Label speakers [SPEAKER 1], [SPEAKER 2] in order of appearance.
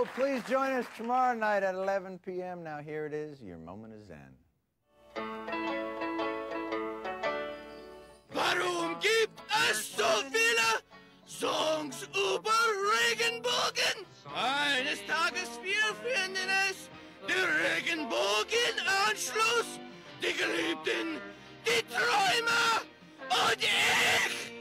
[SPEAKER 1] show. Please join us tomorrow night at 11 p.m. Now here it is, your moment of Zen.
[SPEAKER 2] Warum gibt es so viele Songs über Regenbogen? Eines Tages wir finden es, der Regenbogenanschluss, die Geliebten, die Träumer und ich!